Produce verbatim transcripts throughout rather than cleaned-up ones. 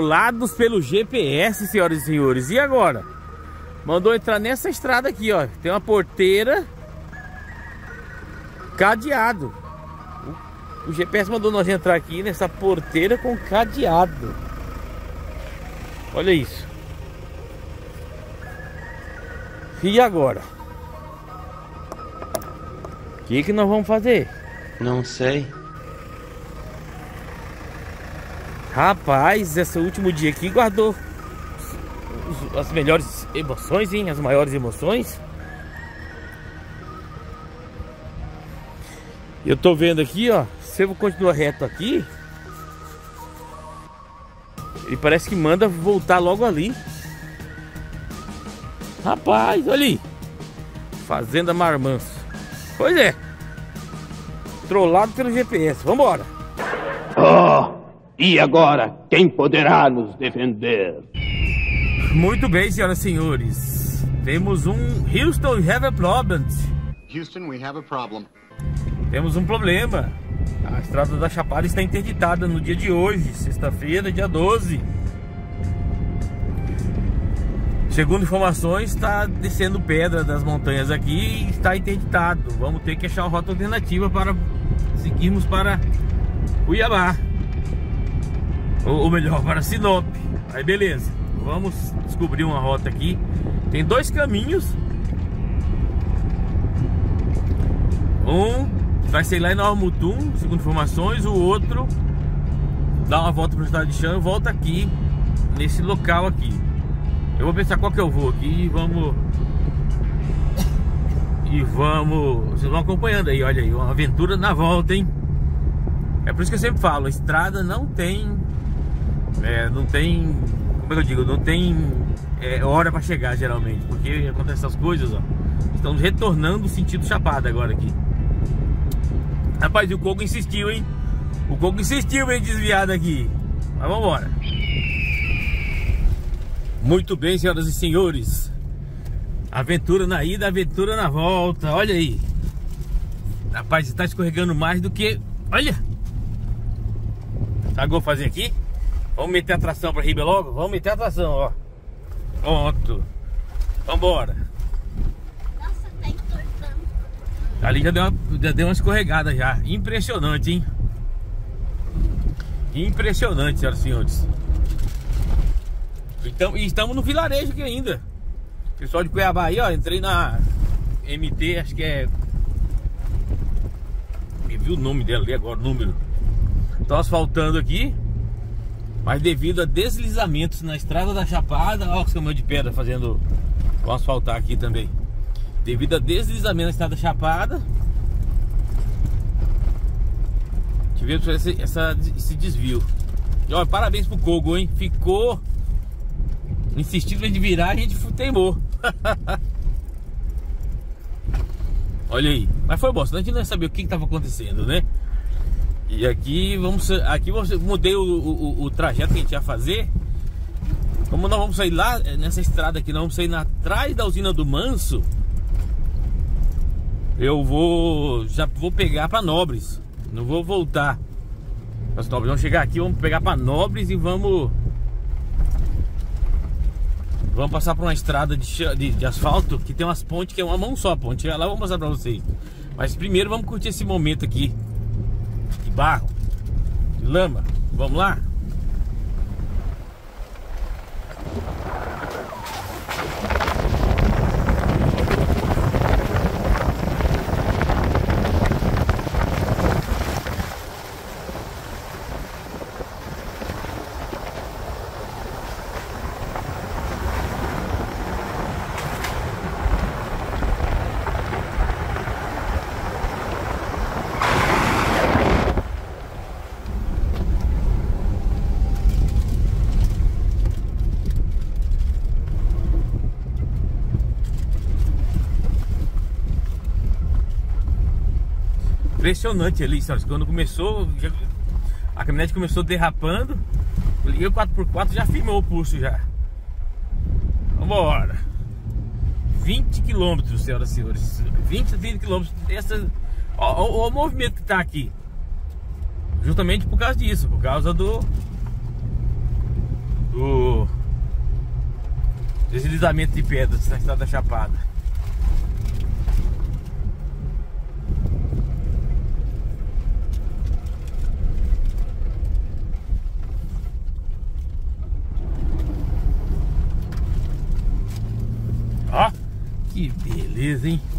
Trollados pelo G P S, senhoras e senhores. E agora? Mandou entrar nessa estrada aqui, ó. Tem uma porteira, cadeado. O G P S mandou nós entrar aqui nessa porteira com cadeado. Olha isso. E agora? O que que nós vamos fazer? Não sei. Rapaz, esse último dia aqui guardou as melhores emoções, hein? As maiores emoções. Eu tô vendo aqui, ó. Se eu continuar reto aqui, ele parece que manda voltar logo ali. Rapaz, olha aí. Fazenda Marmanço. Pois é. Trollado pelo G P S. Vambora. Oh, e agora? Quem poderá nos defender? Muito bem, senhoras e senhores. Temos um... Houston, we have a problem. Houston, we have a problem. Temos um problema. A estrada da Chapada está interditada no dia de hoje, sexta-feira, dia doze. Segundo informações, está descendo pedra das montanhas aqui e está interditado. Vamos ter que achar uma rota alternativa para seguirmos para Cuiabá. Ou, ou melhor, para Sinop. Aí beleza, vamos descobrir uma rota aqui. Tem dois caminhos. Um vai ser lá em Nova Mutum, segundo informações. O outro dá uma volta para o estado de chão e volta aqui, nesse local aqui. Eu vou pensar qual que eu vou aqui e vamos... E vamos... Vocês vão acompanhando aí, olha aí, uma aventura na volta, hein? É por isso que eu sempre falo, a estrada não tem... É, não tem... Como é que eu digo? Não tem é, hora para chegar, geralmente. Porque acontecem essas coisas, ó. Estamos retornando o sentido Chapada agora aqui. Rapaz, o Coco insistiu, hein? O Coco insistiu em desviar daqui. Mas vamos embora. Muito bem, senhoras e senhores. Aventura na ida, aventura na volta. Olha aí. Rapaz, está escorregando mais do que... Olha! Sabe o que eu vou fazer aqui? Vamos meter a tração para riba logo? Vamos meter a tração, ó. Pronto. Vambora. Nossa, tá entortando. Ali já deu uma, já deu uma escorregada já. Impressionante, hein? Impressionante, senhoras e senhores. Então, e estamos no vilarejo aqui ainda. Pessoal de Cuiabá aí, ó. Entrei na M T, acho que é... Me viu o nome dela ali agora, o número. Estão asfaltando aqui. Mas devido a deslizamentos na estrada da Chapada... Olha os caminhões de pedra fazendo... Vou asfaltar aqui também. Devido a deslizamento na estrada da Chapada... Tivemos esse, essa, esse desvio. E olha, parabéns pro Kogo, hein? Ficou... Insistindo em virar, a gente teimou. Olha aí. Mas foi bom, senão a gente não ia saber o que estava acontecendo, né? E aqui vamos... Aqui eu mudei o, o, o trajeto que a gente ia fazer. Como nós vamos sair lá, nessa estrada aqui, nós vamos sair atrás da usina do Manso. Eu vou... Já vou pegar para Nobres. Não vou voltar. Nós vamos chegar aqui, vamos pegar para Nobres e vamos... Vamos passar por uma estrada de, de, de asfalto que tem umas pontes que é uma mão só a ponte. Lá eu vou mostrar pra vocês. Mas primeiro vamos curtir esse momento aqui de barro, de lama. Vamos lá? Impressionante ali, senhores. Quando começou, já, a caminhonete começou derrapando. Eu liguei o quatro por quatro, já firmou o pulso já. Vambora. vinte quilômetros, senhoras e senhores. vinte, trinta quilômetros. Essa, ó, ó, ó o movimento que tá aqui. Justamente por causa disso, por causa do do deslizamento de pedras na Estrada Chapada. Ó, que beleza, hein?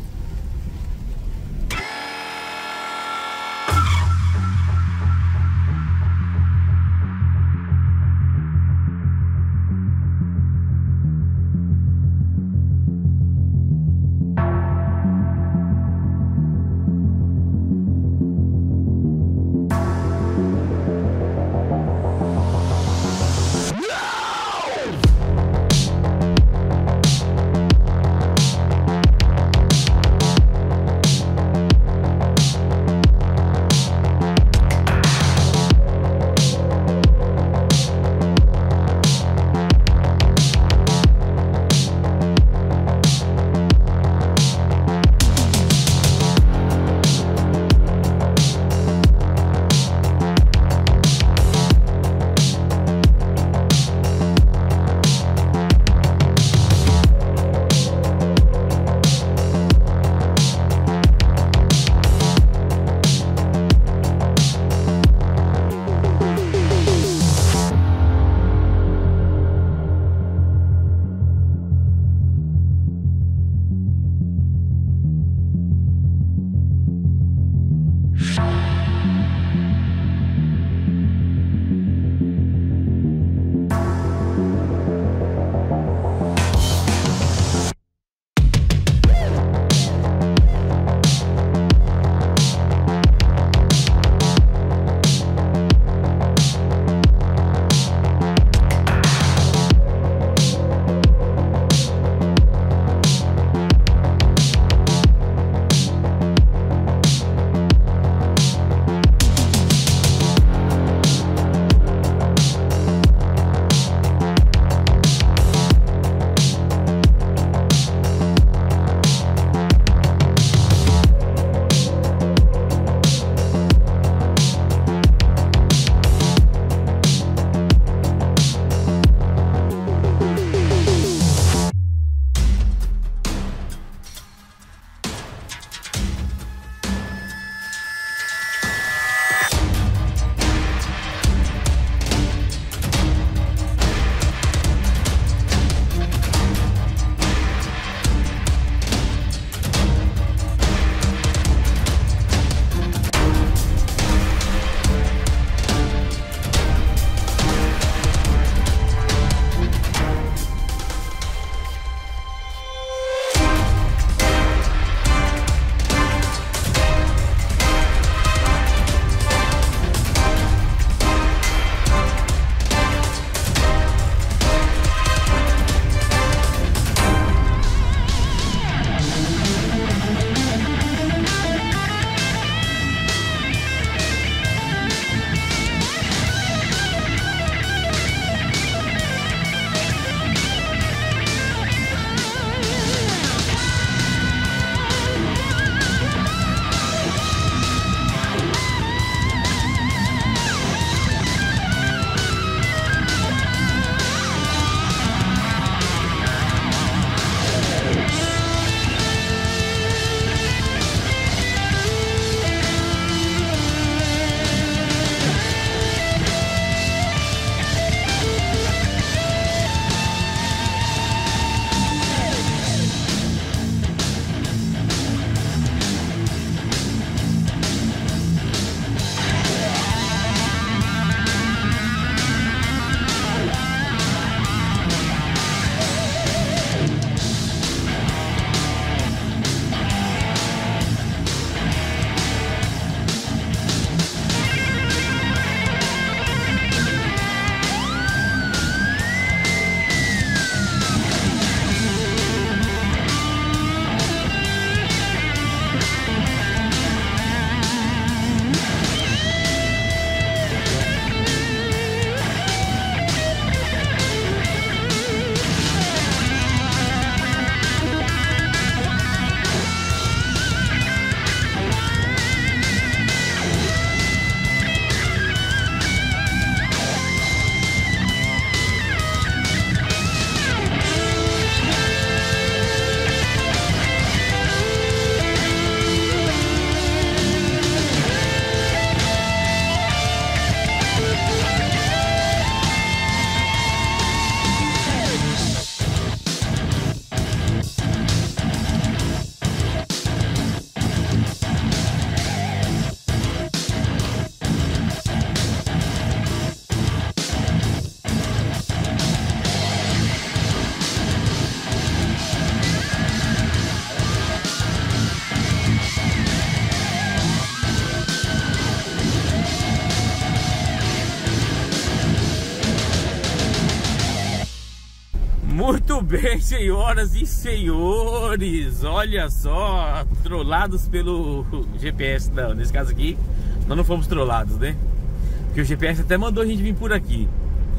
Muito bem, senhoras e senhores, olha só, trollados pelo G P S. Não, nesse caso aqui nós não fomos trollados, né? Porque o G P S até mandou a gente vir por aqui.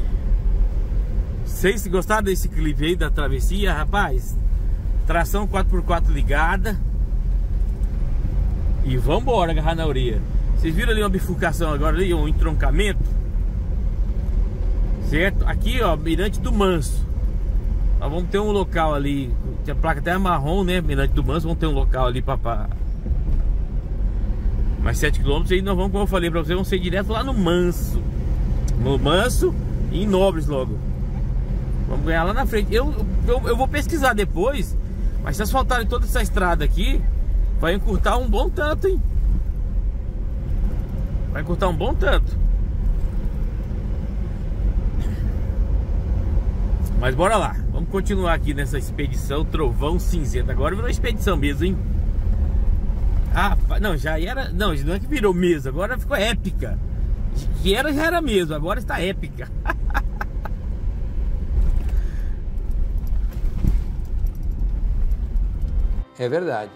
Vocês gostaram desse clipe aí da travessia, rapaz? Tração quatro por quatro ligada. E vambora agarrar na orelha. Vocês viram ali uma bifurcação agora ali, um entroncamento? Certo? Aqui ó, Mirante do Manso. Nós vamos ter um local ali, a placa até é marrom, né? Mirante do Manso, vamos ter um local ali pra, pra... mais sete quilômetros. Aí nós vamos, como eu falei pra vocês, vamos ser direto lá no Manso. No Manso e em Nobres logo. Vamos ganhar lá na frente. Eu, eu, eu vou pesquisar depois. Mas se asfaltarem toda essa estrada aqui, vai encurtar um bom tanto, hein? Vai encurtar um bom tanto. Mas bora lá. Vamos continuar aqui nessa expedição Trovão Cinzento. Agora virou expedição mesmo, hein? Ah, não, já era... Não, não é que virou mesmo. Agora ficou épica. Que era, já era mesmo. Agora está épica. É verdade.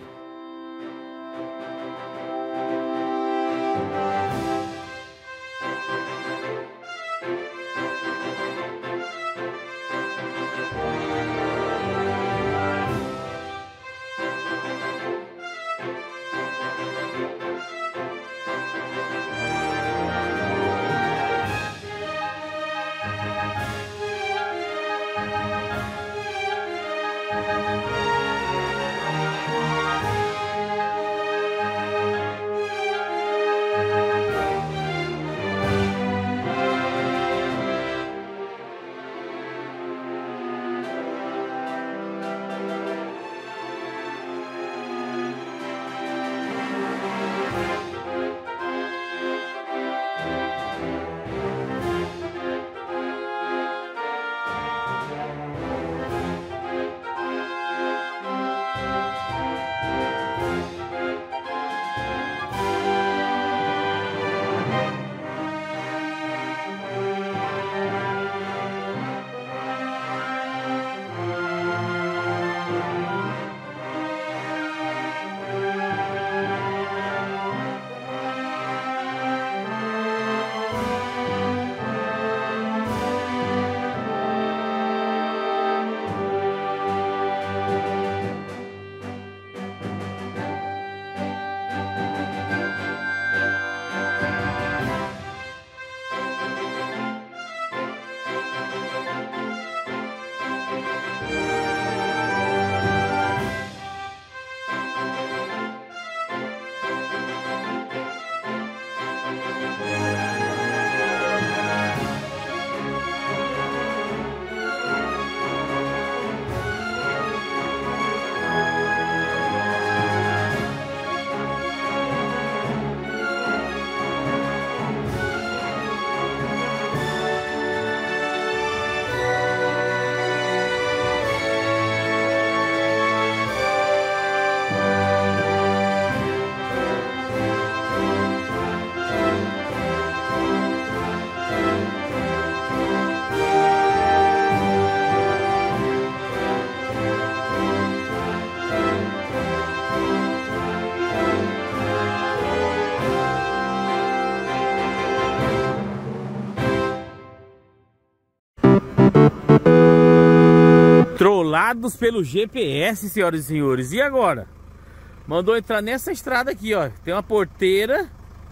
Trollados pelo G P S, senhoras e senhores. E agora? Mandou entrar nessa estrada aqui, ó. Tem uma porteira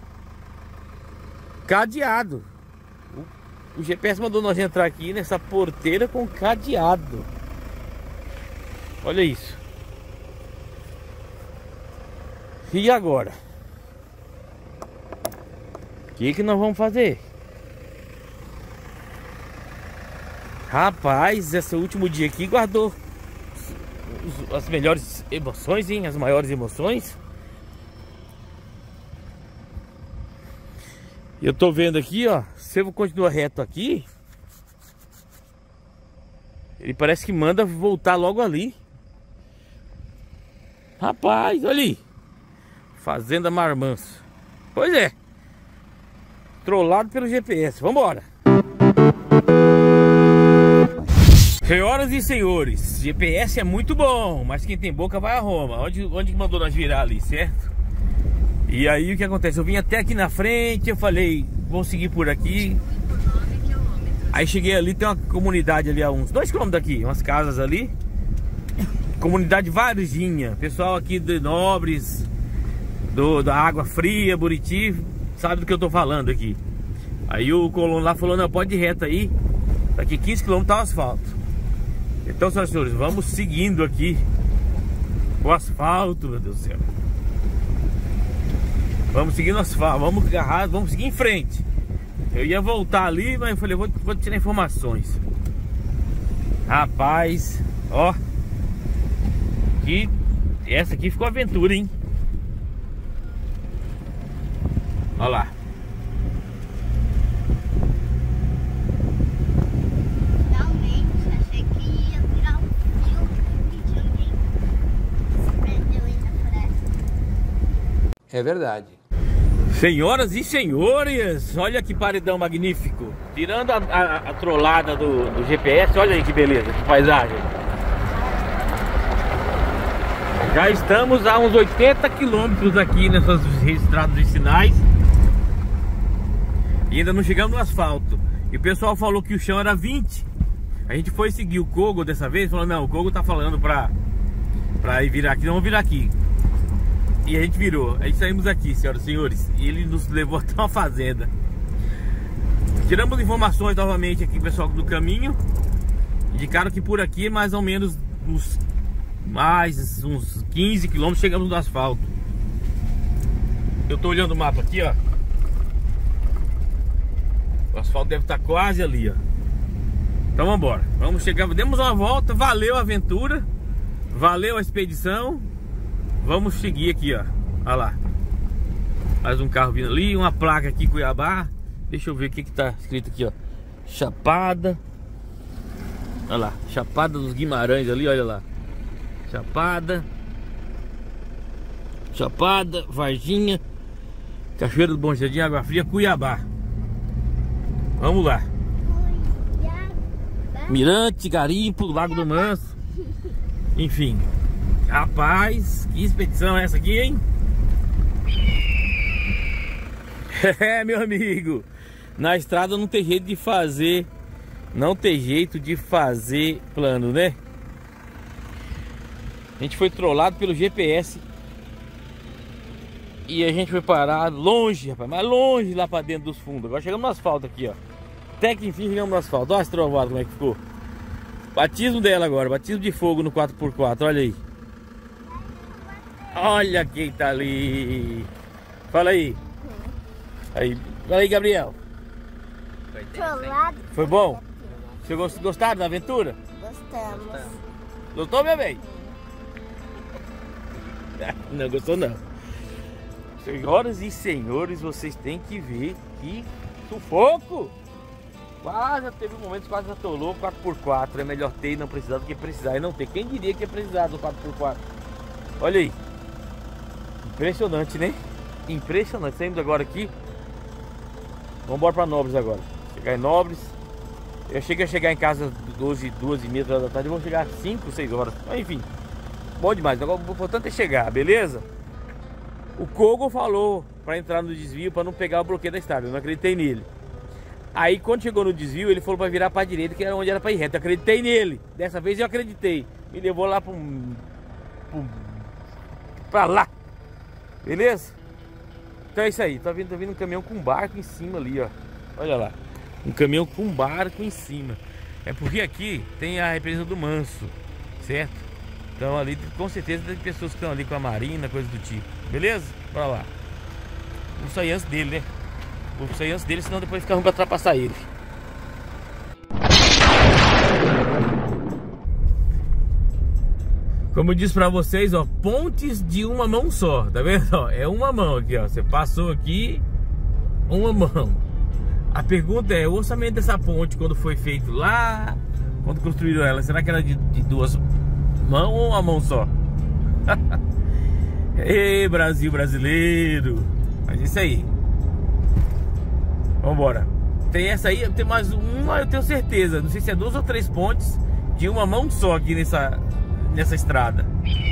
cadeado. O G P S mandou nós entrar aqui nessa porteira com cadeado. Olha isso. E agora? O que que nós vamos fazer? Rapaz, esse último dia aqui guardou as melhores emoções, hein? As maiores emoções. Eu tô vendo aqui, ó. Se eu continuar reto aqui, ele parece que manda voltar logo ali. Rapaz, olha ali. Fazenda Marmanso. Pois é. Trollado pelo G P S. Vambora. Senhoras e senhores, G P S é muito bom, mas quem tem boca vai a Roma. Onde, onde que mandou nós virar ali, certo? E aí o que acontece? Eu vim até aqui na frente, eu falei, vou seguir por aqui. Aí cheguei ali, tem uma comunidade ali a uns dois quilômetros daqui, umas casas ali. Comunidade Varginha, pessoal aqui de Nobres, do, da Água Fria, Buriti, sabe do que eu tô falando aqui. Aí o colono lá falou, não, pode ir reto aí, daqui quinze quilômetros tá o asfalto. Então, senhoras e senhores, vamos seguindo aqui o asfalto, meu Deus do céu. Vamos seguindo o asfalto, vamos agarrar, vamos seguir em frente. Eu ia voltar ali, mas eu falei, vou, vou tirar informações. Rapaz, ó, que essa aqui ficou aventura, hein? Olha lá. É verdade. Senhoras e senhores, olha que paredão magnífico. Tirando a, a, a trollada do, do G P S, olha aí que beleza, que paisagem. Já estamos a uns oitenta quilômetros aqui nessas registradas de sinais. E ainda não chegamos no asfalto. E o pessoal falou que o chão era vinte. A gente foi seguir o Kogo dessa vez, falou, não, o Kogo tá falando pra, pra ir virar aqui, não vamos virar aqui. E a gente virou, aí saímos aqui, senhoras e senhores, e ele nos levou até uma fazenda. Tiramos informações novamente aqui, pessoal, do caminho. Indicaram que por aqui, mais ou menos uns, mais uns quinze quilômetros, chegamos no asfalto. Eu tô olhando o mapa aqui, ó. O asfalto deve estar quase ali, ó. Então vamos embora, vamos chegar, demos uma volta, valeu a aventura, valeu a expedição. Vamos seguir aqui, ó. Olha lá. Mais um carro vindo ali, uma placa aqui, Cuiabá. Deixa eu ver o que que tá escrito aqui, ó. Chapada. Olha lá, Chapada dos Guimarães ali, olha lá. Chapada. Chapada, Varginha, Cachoeira do Bom Jardim, Água Fria, Cuiabá. Vamos lá. Mirante, Garimpo, Lago do Manso. Enfim. Rapaz, que expedição é essa aqui, hein? É, meu amigo, na estrada não tem jeito de fazer, não tem jeito de fazer plano, né? A gente foi trollado pelo G P S e a gente foi parar longe, rapaz, mas longe lá pra dentro dos fundos. Agora chegamos no asfalto aqui, ó. Até que enfim chegamos no asfalto. Olha esse trovado como é que ficou. Batismo dela agora, batismo de fogo no quatro por quatro, olha aí. Olha quem tá ali. Fala aí. Aí, fala aí, Gabriel. Foi bom? Vocês gostaram da aventura? Gostamos. Gostou, meu bem? Não gostou não. Senhoras e senhores, vocês têm que ver que sufoco. Quase teve momentos, quase atolou. Quatro por quatro é melhor ter e não precisar do que precisar e não ter. Quem diria que ia precisar do quatro por quatro? Olha aí. Impressionante, né? Impressionante. Saímos agora aqui. Vamos embora para Nobres agora. Chegar em Nobres. Eu cheguei a chegar em casa doze, duas e meia da tarde. Vou chegar às cinco, seis horas. Mas enfim, bom demais. Agora o importante é chegar, beleza? O Kogo falou para entrar no desvio para não pegar o bloqueio da estrada. Eu não acreditei nele. Aí quando chegou no desvio, ele falou para virar para a direita, que era onde era para ir reto. Eu acreditei nele. Dessa vez eu acreditei. Me levou lá para um, um, para lá. Beleza? Então é isso aí. Tá vindo, tá vindo um caminhão com um barco em cima ali, ó. Olha lá. Um caminhão com um barco em cima. É porque aqui tem a represa do Manso, certo? Então ali com certeza tem pessoas que estão ali com a marina, coisa do tipo. Beleza? Bora lá. Vamos sair antes dele, né? Vou sair antes dele, senão depois fica ruim pra ultrapassar ele. Como eu disse pra vocês, ó, pontes de uma mão só, tá vendo? Ó, é uma mão aqui, ó. Você passou aqui, uma mão. A pergunta é, o orçamento dessa ponte, quando foi feito lá, quando construíram ela, será que era de, de duas mãos ou uma mão só? Ei, Brasil brasileiro! Mas isso aí. Vambora. Tem essa aí, tem mais uma, eu tenho certeza. Não sei se é duas ou três pontes de uma mão só aqui nessa, nessa estrada.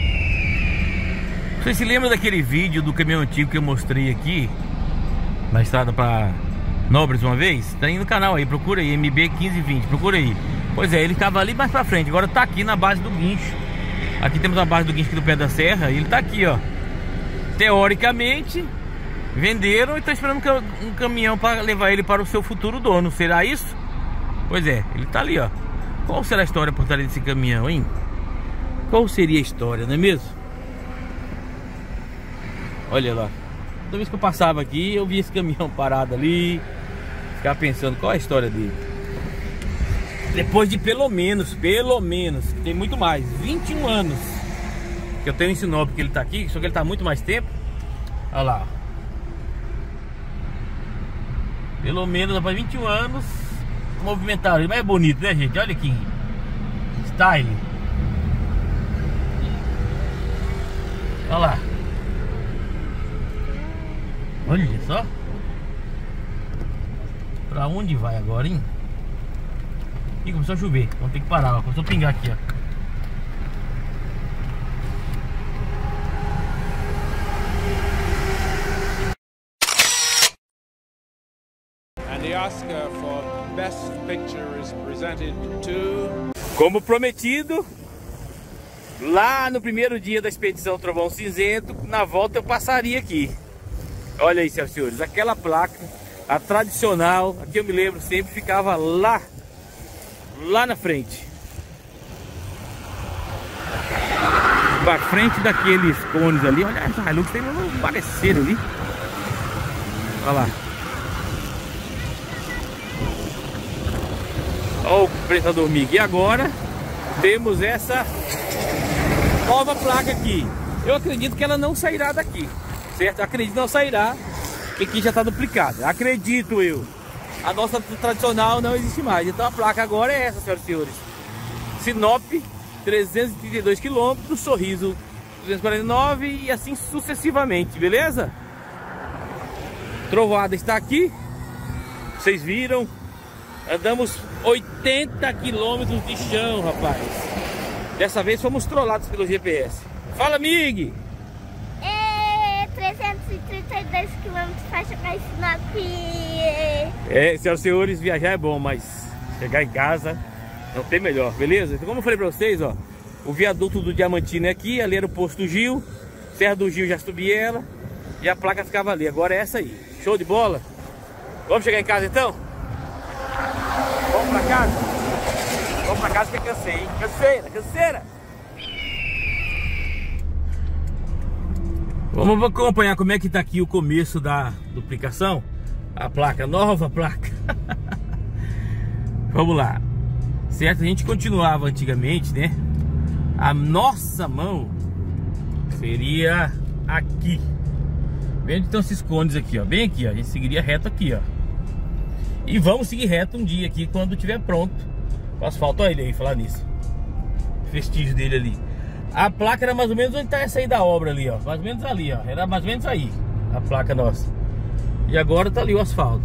Vocês se lembram daquele vídeo do caminhão antigo que eu mostrei aqui na estrada para Nobres uma vez? Tá aí no canal aí, procura aí, M B quinze vinte, procura aí. Pois é, ele tava ali mais pra frente, agora tá aqui na base do guincho. Aqui temos a base do guincho aqui do pé da serra, e ele tá aqui, ó. Teoricamente, venderam e tá esperando um caminhão para levar ele para o seu futuro dono. Será isso? Pois é, ele tá ali, ó. Qual será a história por trás desse caminhão, hein? Qual seria a história, não é mesmo? Olha lá, toda vez que eu passava aqui, eu via esse caminhão parado ali, ficava pensando qual é a história dele. Depois de pelo menos, pelo menos, tem muito mais, vinte e um anos que eu tenho em Sinop que ele tá aqui, só que ele tá muito mais tempo. Olha lá, pelo menos após vinte e um anos movimentaram. Mas é bonito, né, gente? Olha aqui, style. Olha lá. Olha só. Pra onde vai agora, hein? Ih, começou a chover. Vamos ter que parar, ó. Começou a pingar aqui, ó. And the Oscar for Best Picture is presented to... Como prometido, lá no primeiro dia da expedição Trovão Cinzento, na volta eu passaria aqui. Olha aí, senhoras e senhores, aquela placa, a tradicional, aqui eu me lembro sempre, ficava lá, lá na frente. Pra frente daqueles cones ali, olha, a Hilux tem um parecer ali. Olha lá. Olha o prestador M I G. E agora temos essa nova placa aqui. Eu acredito que ela não sairá daqui. Certo? Acredito que não sairá, porque aqui já está duplicada. Acredito eu. A nossa tradicional não existe mais. Então a placa agora é essa, senhoras e senhores. Sinop, trezentos e trinta e dois quilômetros, Sorriso duzentos e quarenta e nove e assim sucessivamente, beleza? Trovoada está aqui. Vocês viram? Andamos oitenta quilômetros de chão, rapaz. Dessa vez fomos trollados pelo G P S. Fala, Mig! trezentos e trinta e dois quilômetros para chegar em Sinop. É, senhoras e senhores, viajar é bom, mas chegar em casa não tem melhor, beleza? Então, como eu falei pra vocês, ó, o viaduto do Diamantino é aqui, ali era o posto do Gil, Serra do Gil já subi ela, e a placa ficava ali, agora é essa aí. Show de bola? Vamos chegar em casa então? Vamos pra casa? Vamos pra casa que eu cansei, hein? Canseira, canseira! Vamos acompanhar como é que tá aqui o começo da duplicação. A placa, nova placa. Vamos lá. Certo, a gente continuava antigamente, né? A nossa mão seria aqui. Bem onde estão esses cones aqui, ó. Bem aqui, ó. A gente seguiria reto aqui, ó. E vamos seguir reto um dia aqui quando estiver pronto o asfalto. Olha ele aí, falar nisso. Vestígio dele ali. A placa era mais ou menos onde está essa aí da obra ali, ó. Mais ou menos ali, ó. Era mais ou menos aí a placa nossa. E agora tá ali o asfalto.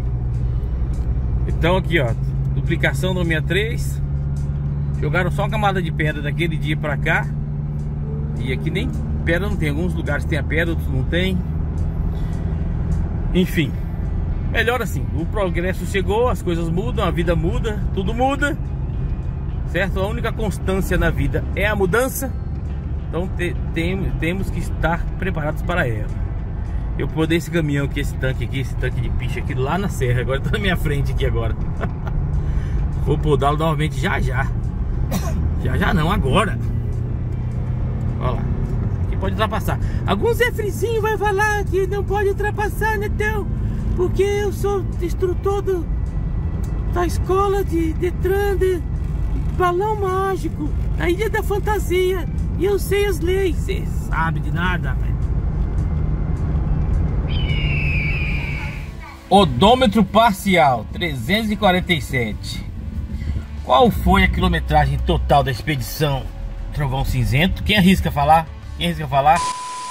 Então aqui, ó, duplicação do sessenta e três. Jogaram só uma camada de pedra daquele dia pra cá. E aqui nem pedra não tem. Alguns lugares tem a pedra, outros não tem. Enfim, melhor assim. O progresso chegou, as coisas mudam, a vida muda, tudo muda. Certo? A única constância na vida é a mudança. Então te, tem, temos que estar preparados para ela. Eu poder esse caminhão aqui, esse tanque aqui, esse tanque de picha aqui lá na serra. Agora tá na minha frente aqui agora. Vou podá-lo novamente já já. Já já não, agora. Olha lá. Aqui pode ultrapassar. Alguns Zé Frizinho vai falar que não pode ultrapassar, Netão, porque eu sou instrutor do, da escola de Detran de Balão Mágico, na Ilha da Fantasia, e eu sei as leis. Você sabe de nada, velho. Odômetro parcial trezentos e quarenta e sete. Qual foi a quilometragem total da expedição Trovão Cinzento? Quem arrisca falar? Quem arrisca falar?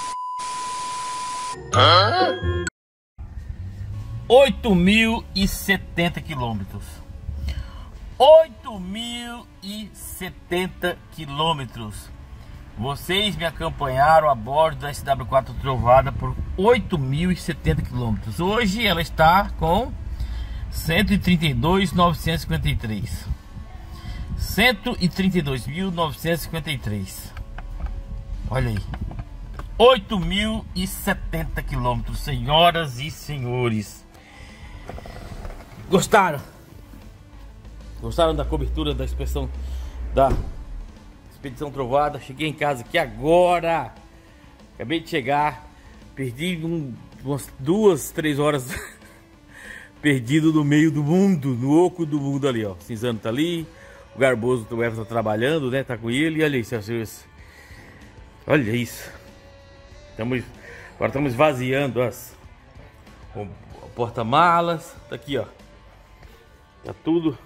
Hã? oito mil e setenta quilômetros. oito mil e setenta quilômetros. Vocês me acompanharam a bordo da S W quatro Trovada por oito mil e setenta quilômetros. Hoje ela está com cento e trinta e dois mil novecentos e cinquenta e três. cento e trinta e dois mil novecentos e cinquenta e três. Olha aí. oito mil e setenta quilômetros, senhoras e senhores. Gostaram? Gostaram da cobertura da expedição da Expedição Trovada? Cheguei em casa aqui agora. Acabei de chegar. Perdi um, umas duas, três horas perdido no meio do mundo, no oco do mundo ali, ó. O Cinzano tá ali, o Garboso do Everton tá trabalhando, né? Tá com ele. E olha isso, olha isso. Estamos, agora estamos esvaziando as o porta-malas. Tá aqui, ó. Tá tudo.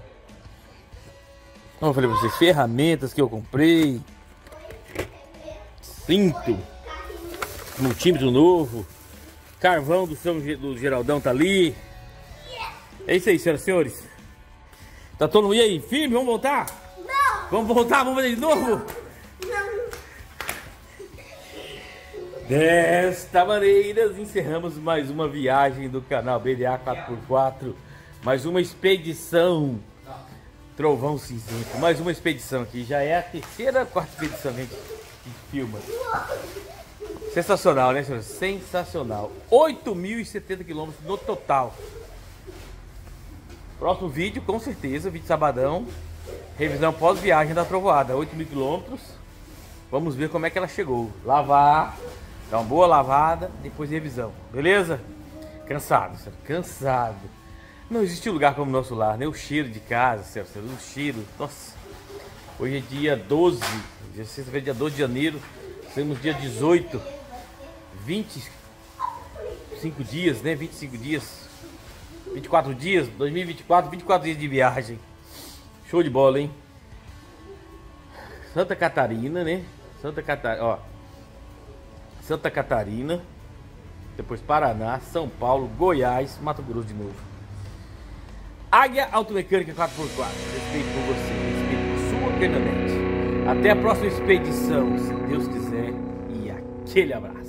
Como eu falei pra vocês, ferramentas que eu comprei. Cinto. Multímetro novo. Carvão do São do Geraldão tá ali. É isso aí, senhoras e senhores. Tá todo mundo aí? Firme? Vamos voltar? Não! Vamos voltar? Vamos fazer de novo? Não! Desta maneira, encerramos mais uma viagem do canal B D A quatro por quatro. Mais uma expedição Trovão Cinzento. Mais uma expedição aqui. Já é a terceira, quarta expedição que a gente filma. Sensacional, né, senhor? Sensacional. oito mil e setenta quilômetros no total. Próximo vídeo, com certeza, vídeo sabadão. Revisão pós-viagem da Trovoada. oito mil quilômetros. Vamos ver como é que ela chegou. Lavar. Dar uma boa lavada. Depois revisão. Beleza? Cansado, senhor. Cansado. Não existe lugar como o nosso lar, né? O cheiro de casa, senhor. O cheiro. Nossa. Hoje é dia doze. Dia sexta-feira, dia doze de janeiro. Temos dia dezoito. vinte e cinco dias, né? vinte e cinco dias. vinte e quatro dias. dois mil e vinte e quatro. vinte e quatro dias de viagem. Show de bola, hein? Santa Catarina, né? Santa Catarina, ó. Santa Catarina. Depois Paraná, São Paulo, Goiás, Mato Grosso de novo. Águia Automecânica quatro por quatro. Respeito por você, respeito por sua caminhonete. Até a próxima expedição, se Deus quiser. E aquele abraço.